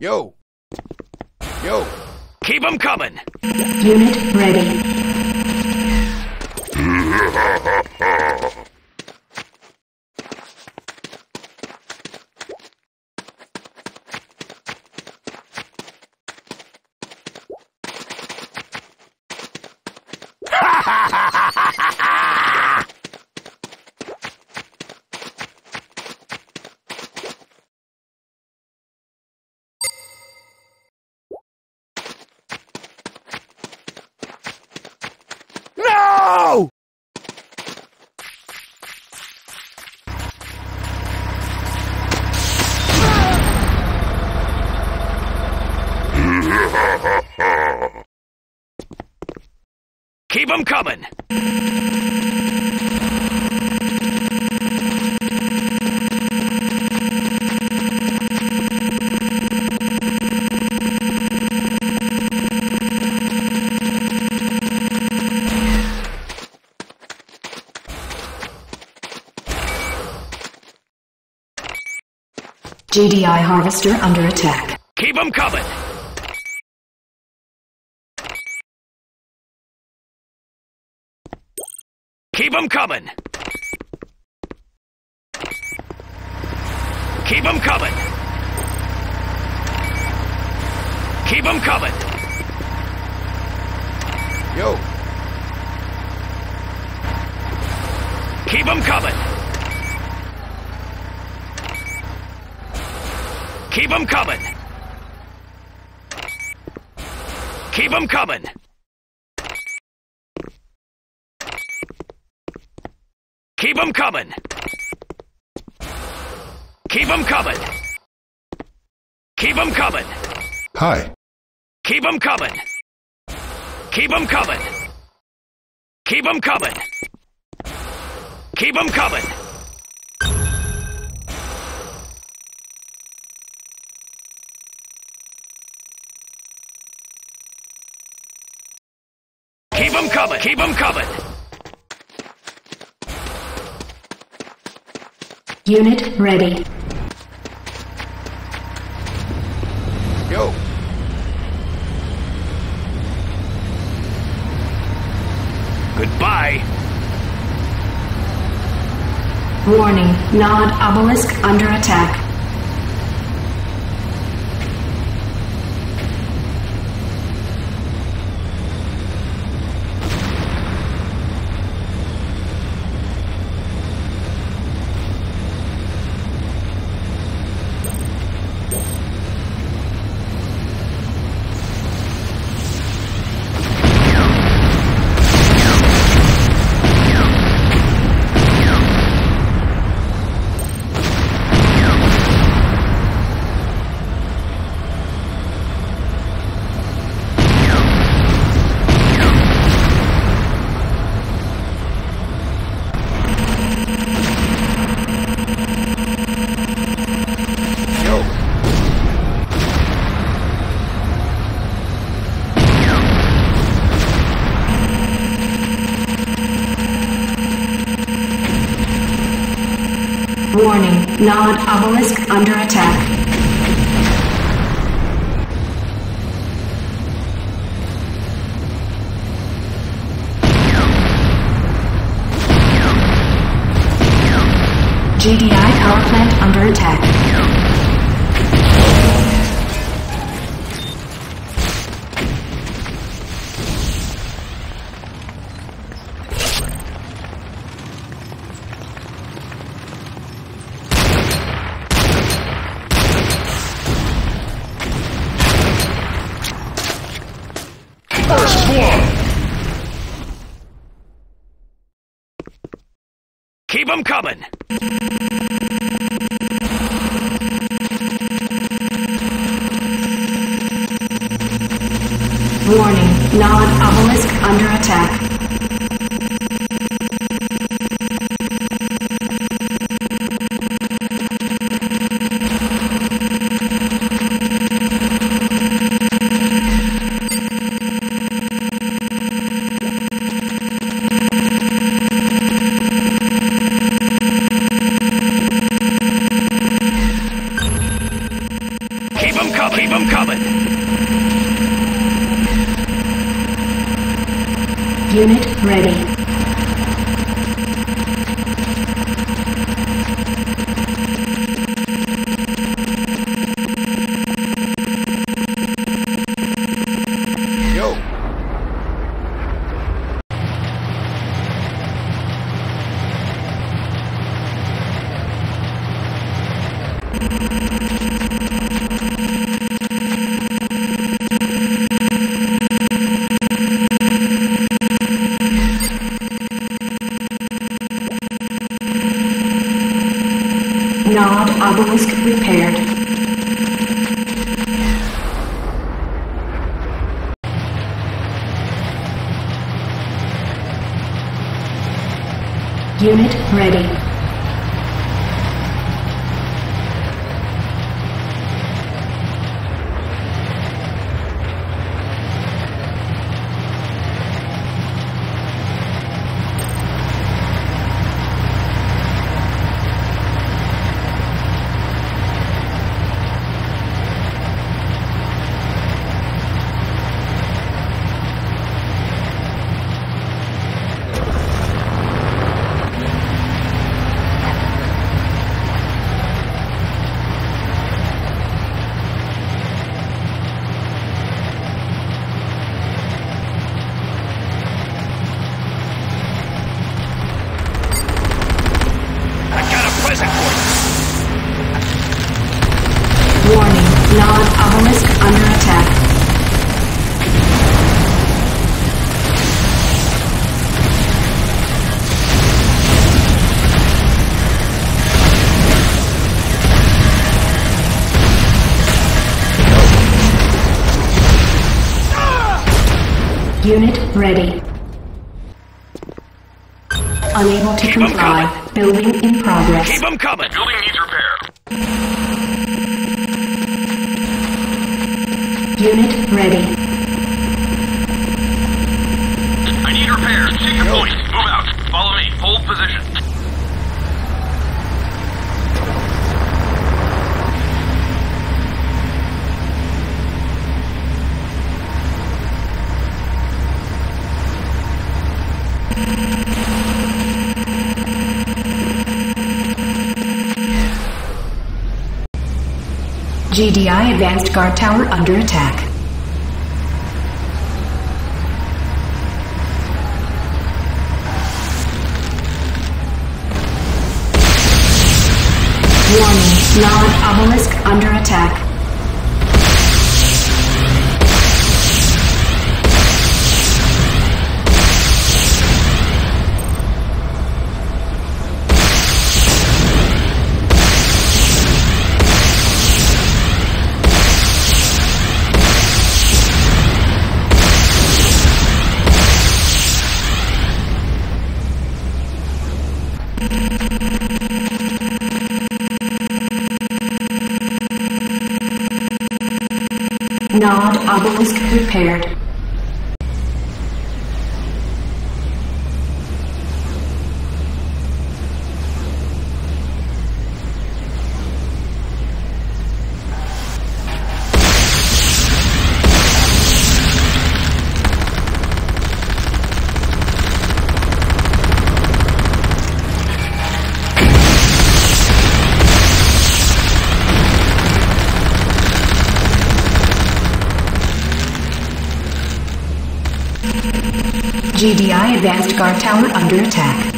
Yo! Yo! Keep 'em coming! Unit ready. No! Keep 'em coming! GDI harvester under attack. Keep 'em coming! Keep 'em coming! Keep 'em coming! Keep 'em coming! Yo! Keep 'em coming! Keep 'em coming! Keep 'em coming! Keep 'em coming! Keep 'em coming! Keep 'em coming! Hi. Keep 'em coming! Keep 'em coming! Keep 'em coming! Keep 'em coming! Keep 'em coming! Keep 'em coming! Unit ready. Yo! Goodbye! Warning, Nod obelisk under attack. Yo! Warning, Nod obelisk under attack. GDI power plant under attack. First blood! Keep 'em coming! Warning, Nod obelisk under attack. Keep 'em coming! Keep them coming. Unit ready. Yo. Nod obelisk repaired. Unit ready. I got a present for you. Warning, Nod obelisk under attack. Unit ready. Unable to Keep 'em comply. Building in progress. Keep them coming. Building needs repair. Unit ready. I need repairs. Take your point. Move out. Follow me. Hold position. GDI advanced guard tower under attack. Warning, Nod obelisk under attack. Nod obelisk repaired. GDI advanced guard tower under attack.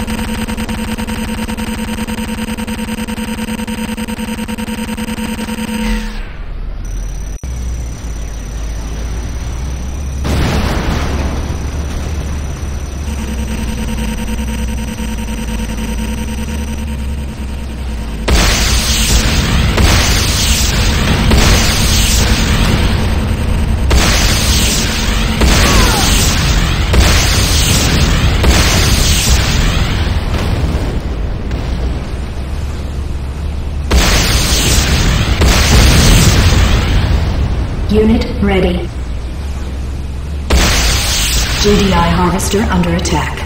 Unit ready. GDI harvester under attack.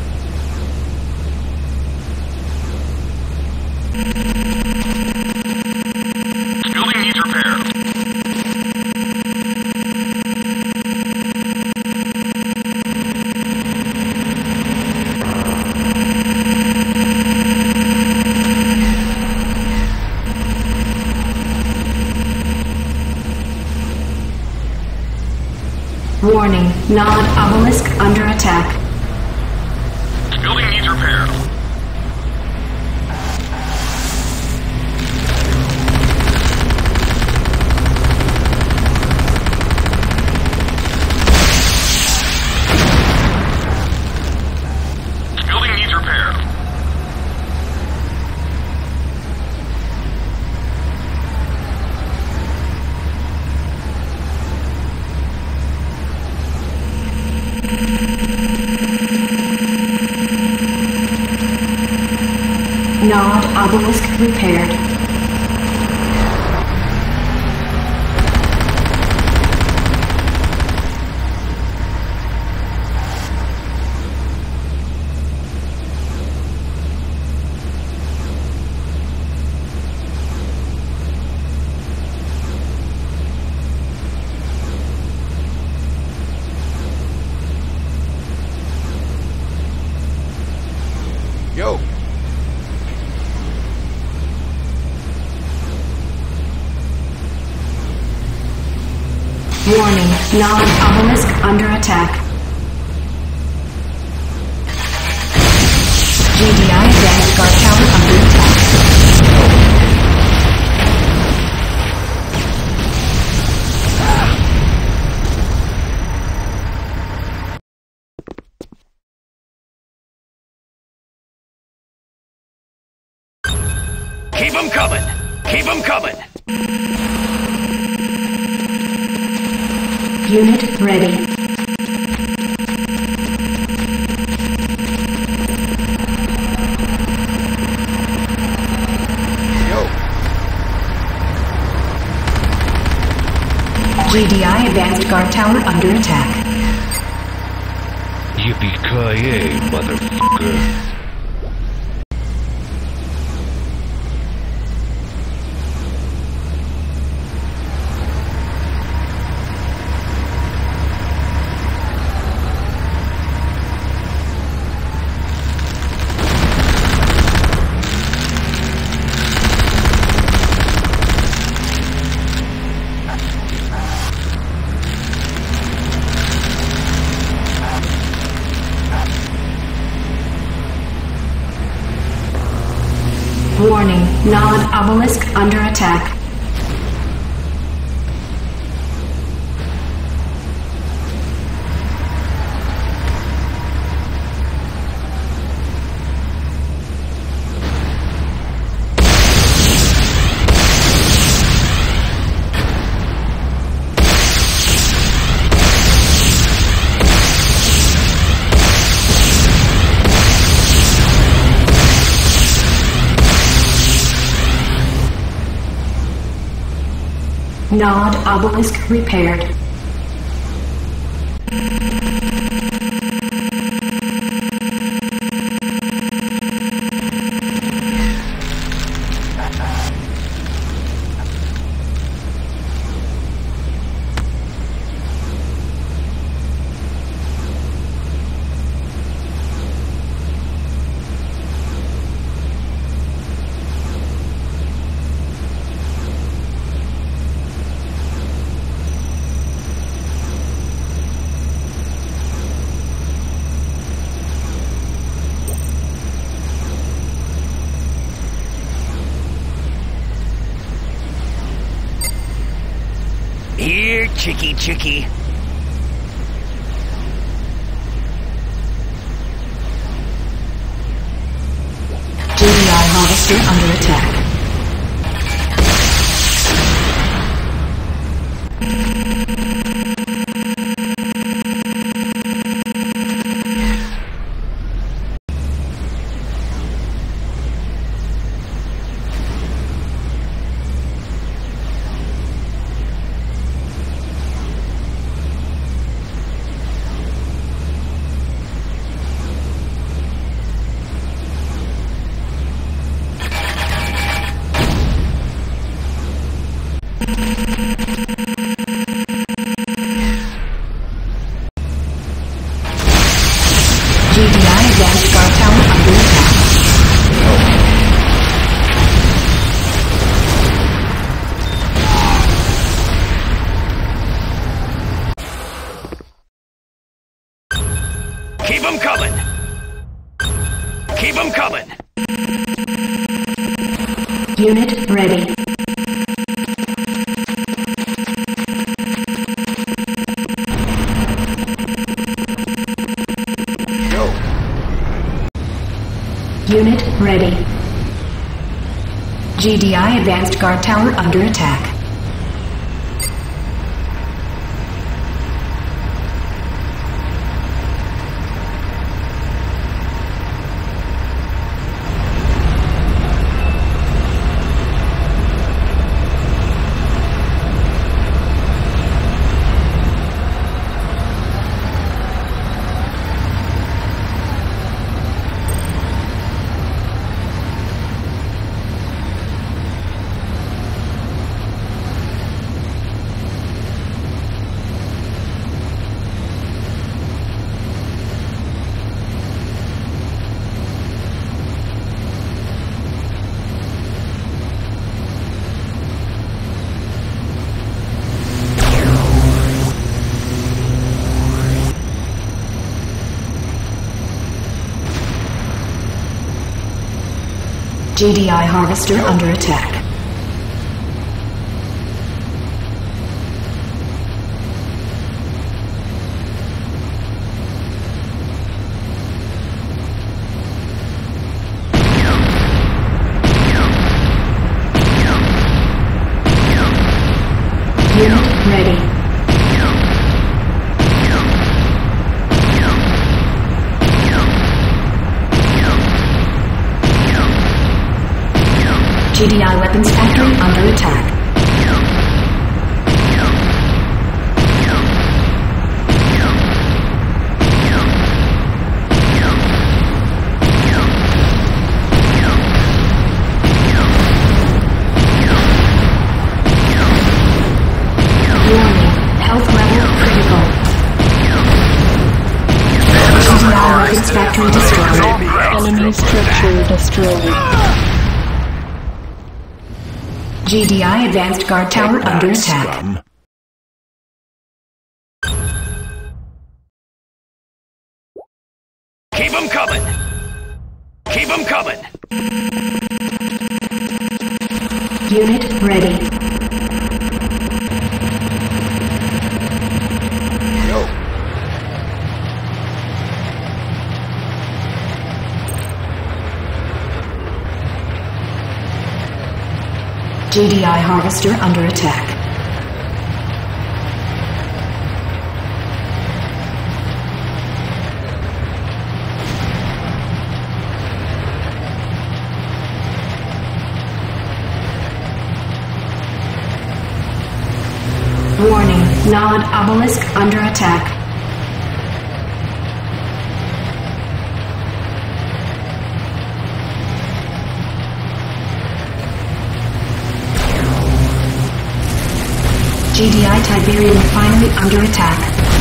Building needs repair. Warning, Nod Obelisk under attack. Building needs repair. Building needs repair. Nod Obelisk repaired. Yo. Warning, Nod Obelisk under attack. GDI advanced guard tower under attack. Keep 'em coming! Keep 'em coming! Unit ready. Yo. GDI advanced guard tower under attack. Yippee-ki-yay, motherfucker. Warning, Nod Obelisk under attack. Nod Obelisk repaired. Here, chickie chickie. GDI harvester under attack. Keep 'em coming. Keep 'em coming. Unit ready. Go. Unit ready. GDI advanced guard tower under attack. GDI harvester under attack. Unit ready. GDI weapons factory under attack. Warning, health level critical. GDI weapons factory destroyed. Enemy structure destroyed. GDI advanced guard tower under attack. Keep 'em coming. Keep 'em coming. Unit ready. Go. GDI harvester under attack. Warning, Nod obelisk under attack. GDI Tiberium refinery under attack.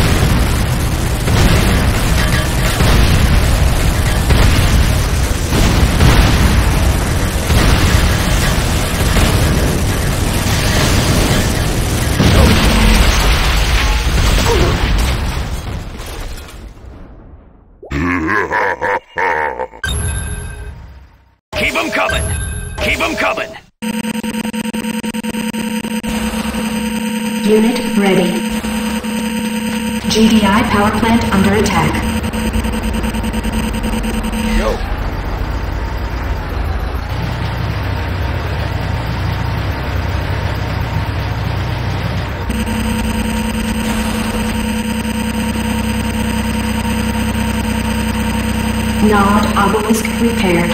Keep 'em coming. Keep 'em coming. Unit ready. GDI power plant under attack. Go. Nod obelisk repaired.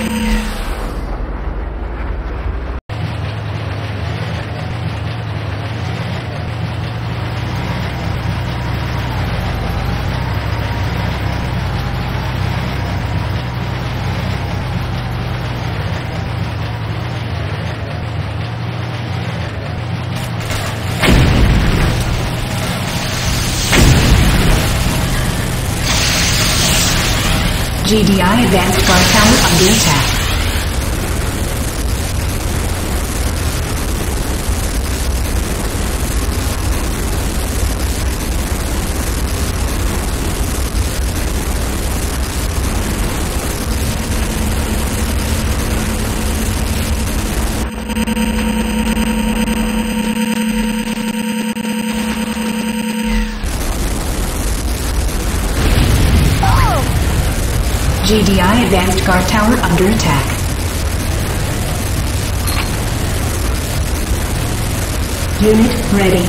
GDI advanced guard tower under attack. GDI advanced guard tower under attack. Unit ready.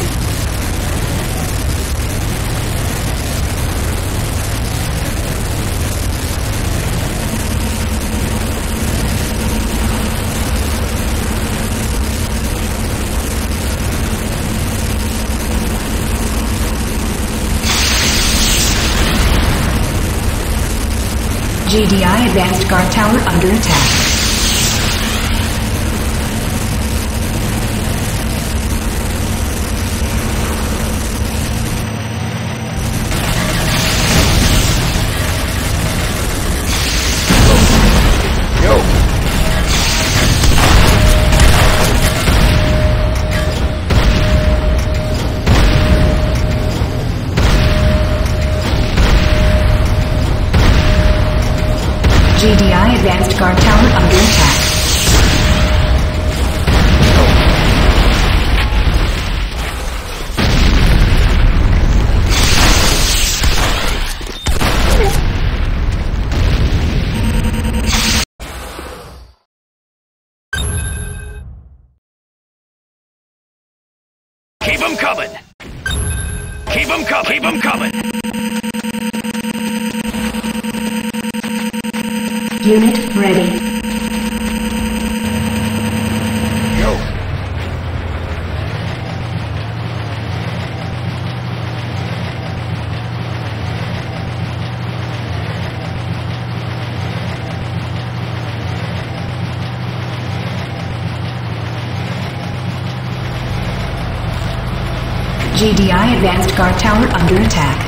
GDI advanced guard tower under attack. Yo! GDI advanced guard tower under attack. Keep 'em coming! Keep 'em coming! Keep 'em coming! Unit ready. Yo! GDI advanced guard tower under attack.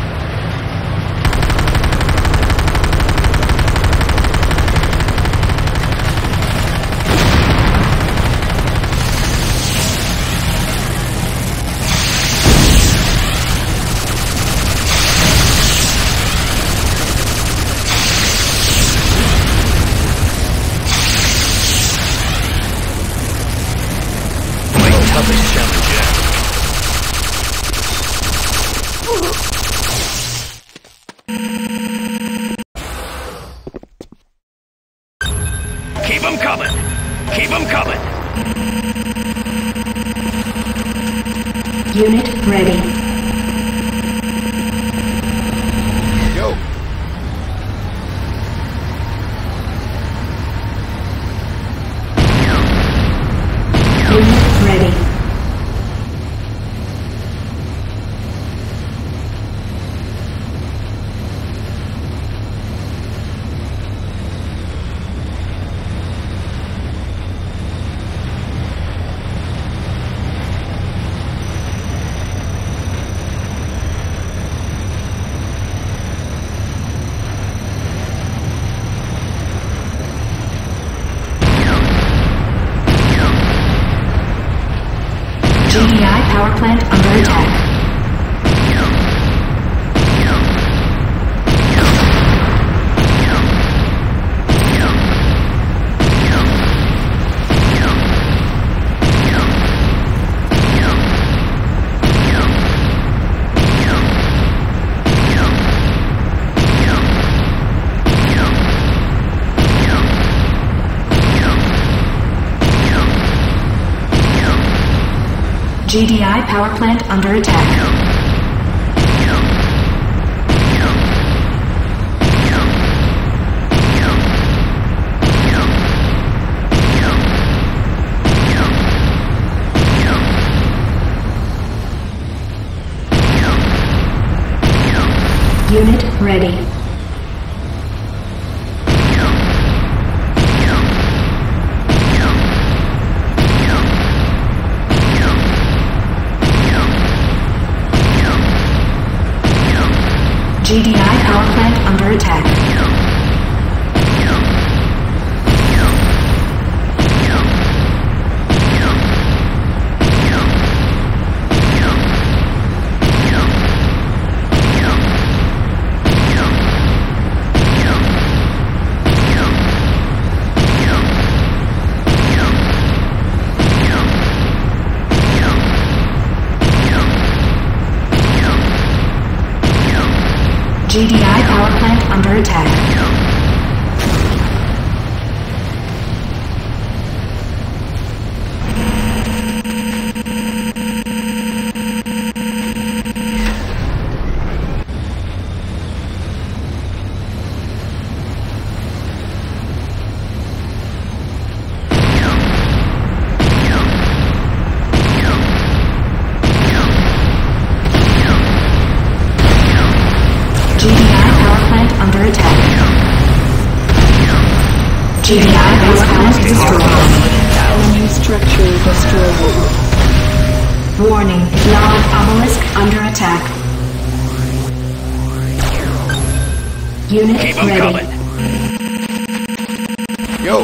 My toughest challenge yet. Keep 'em coming! Keep 'em coming! Unit ready. Yo! Unit ready. GDI power plant under attack. GDI power plant under attack. Unit ready. GDI power plant under attack. GDI power plant under attack. GDI base plant destroyed. Enemy structure destroyed. Warning, Log Obelisk under attack. Unit Keep 'em ready. coming. Yo.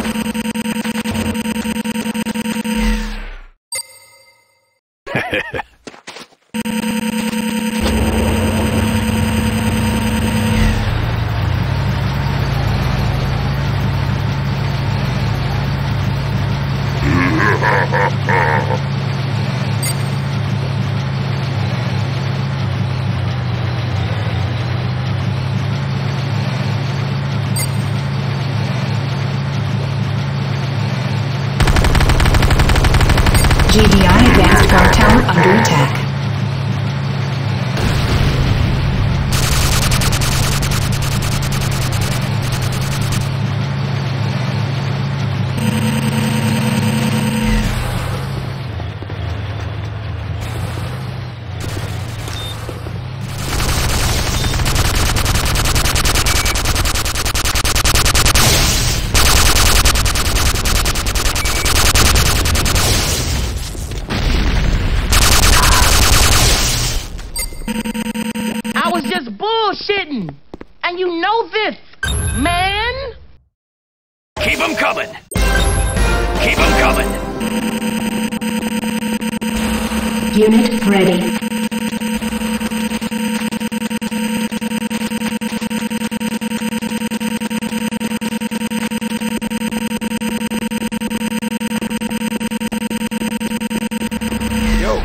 GDI advanced guard tower under attack. I was just bullshitting. And you know this, man. Keep 'em coming. Keep 'em coming. Unit ready. Yo.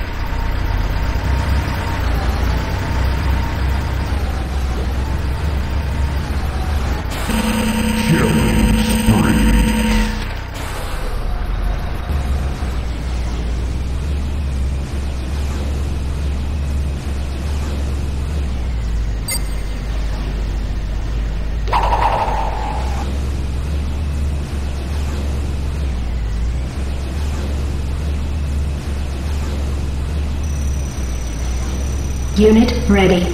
Unit ready.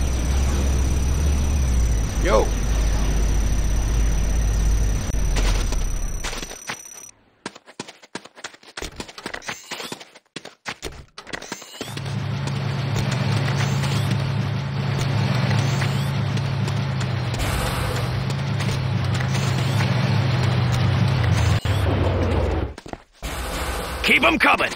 Yo. Keep 'em coming.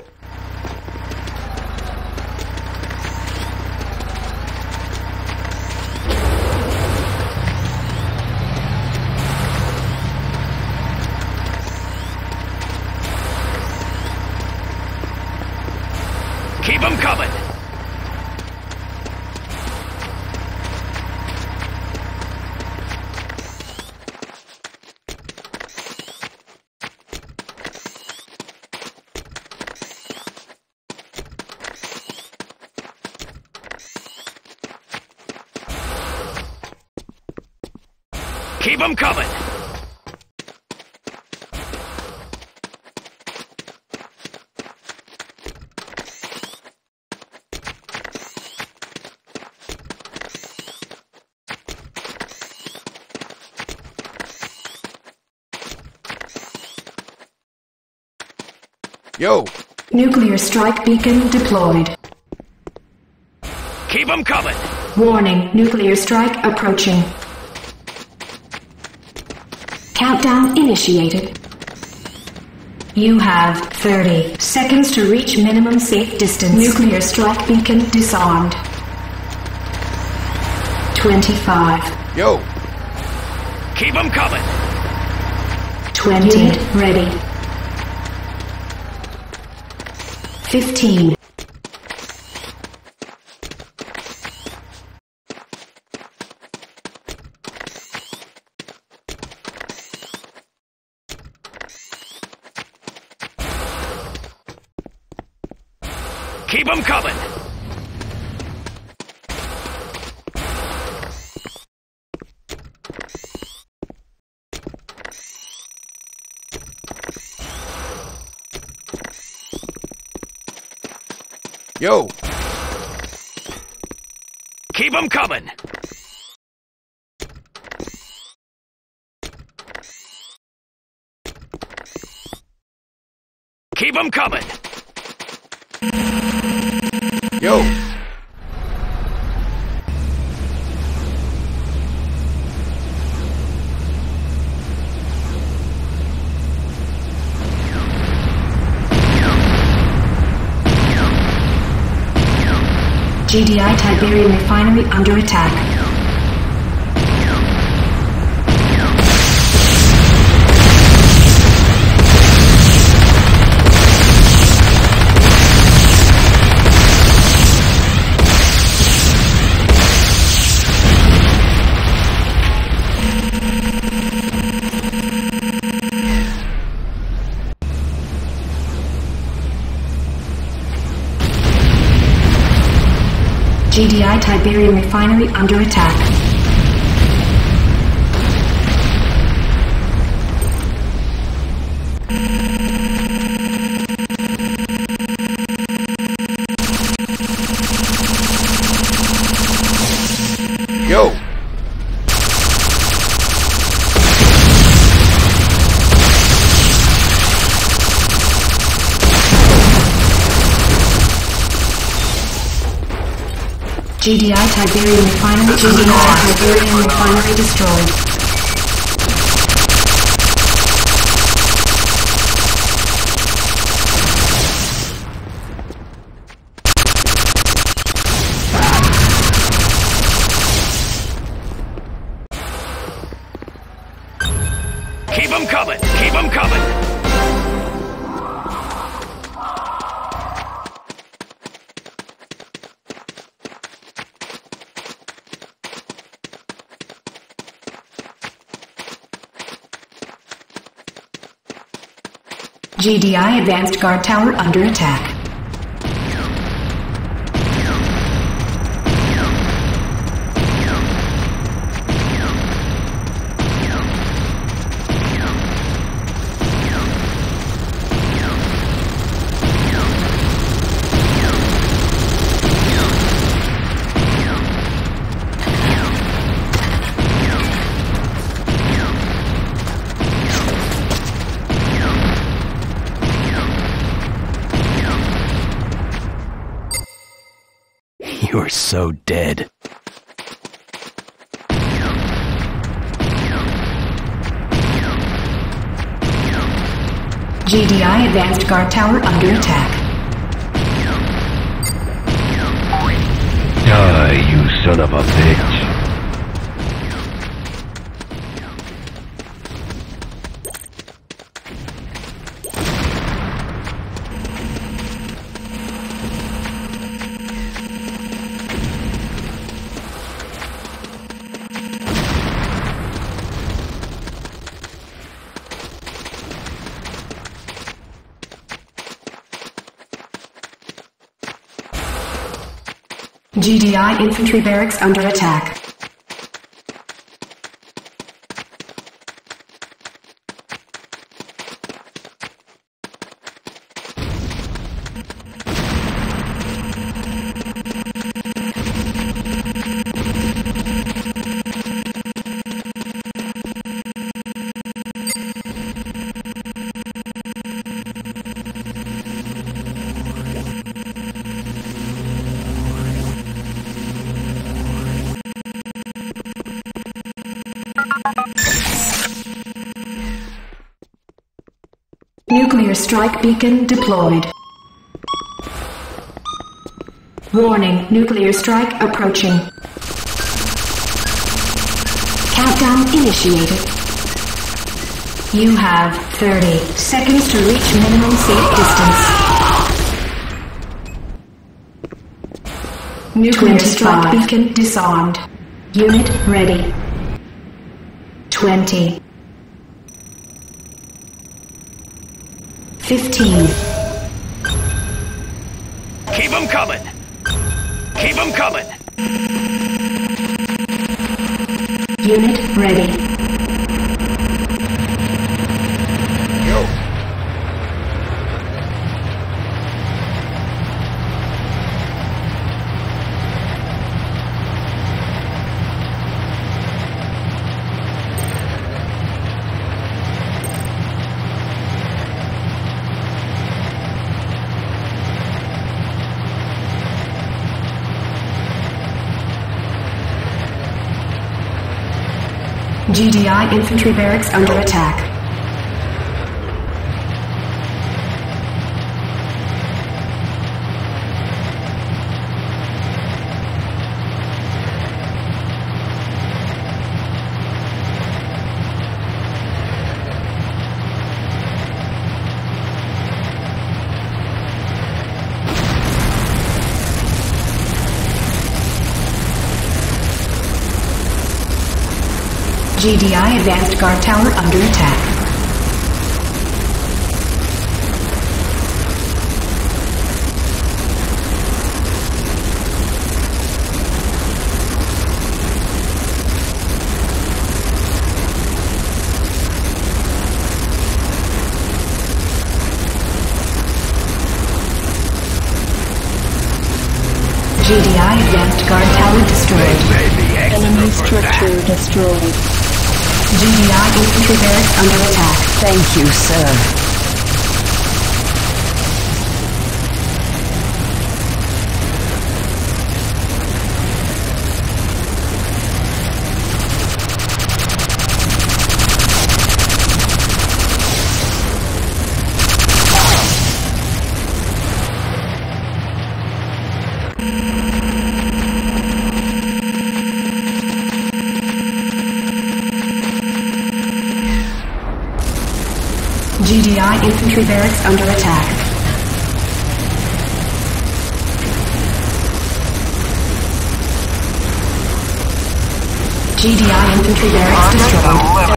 Keep 'em coming. Keep 'em coming. Yo. Nuclear strike beacon deployed. Keep 'em coming. Warning, nuclear strike approaching. Countdown initiated. You have 30 seconds to reach minimum safe distance. Nuclear strike beacon disarmed. 25. Yo. Keep 'em coming. 20. Unit ready. 15. Keep 'em coming. Yo. Keep 'em coming. Keep them coming. Yo. GDI Tiberium Refinery under attack. GDI Tiberium Refinery under attack. Yo. GDI Tiberium Refinery. GDI Tiberium Refinery destroyed. Keep them coming. Keep them coming. GDI Advanced Guard Tower under attack. You're so dead. GDI Advanced Guard Tower under attack. Die, you son of a bitch. GDI Infantry Barracks under attack. Nuclear strike beacon deployed. Warning, nuclear strike approaching. Countdown initiated. You have 30 seconds to reach minimum safe distance. Nuclear strike beacon disarmed. Unit ready. 20. 15. Keep them coming. Keep them coming. Unit ready. Yo. GDI infantry barracks under attack. GDI advanced guard tower under attack. GDI advanced guard tower destroyed. Enemy structure destroyed. GDI infantry barracks under attack. Thank you, sir. GDI infantry barracks under attack. GDI infantry barracks destroyed.